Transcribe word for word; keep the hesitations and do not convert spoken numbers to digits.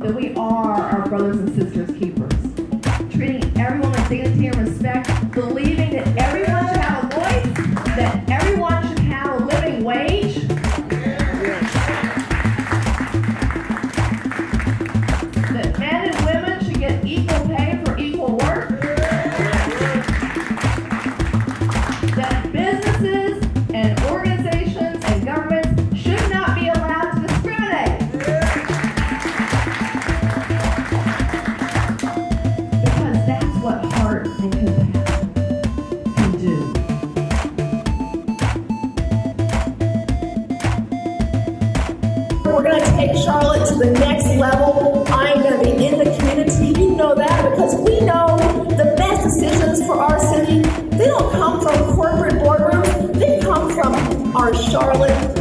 that we are our brothers and sisters keepers. Treating everyone with dignity and respect, believing that everyone should have a voice, that everyone should have a living wage. That men and women should get equal pay for equal work. That businesses and organizations and governments should not be allowed to discriminate. Because that's what heart and compassion can do. We're going to take Charlotte to the next level. I'm going to be in the community. You know that because we know the best decisions for our city, they don't come from corporate boardrooms. They come from our Charlotte